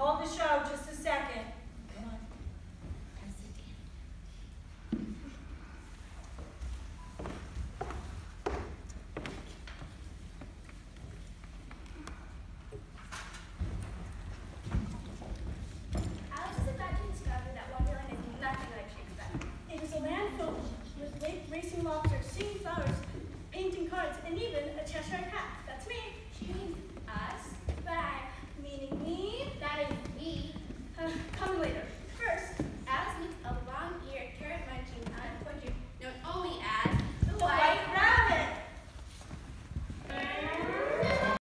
Hold the show just a second. Come on. Alice is about to discover that Wonderland is nothing like she expected. It is a land filled with racing lobsters, singing flowers, painting cards, and even a Cheshire cat. That's me. She means us, but meaning me. That is me. Come later.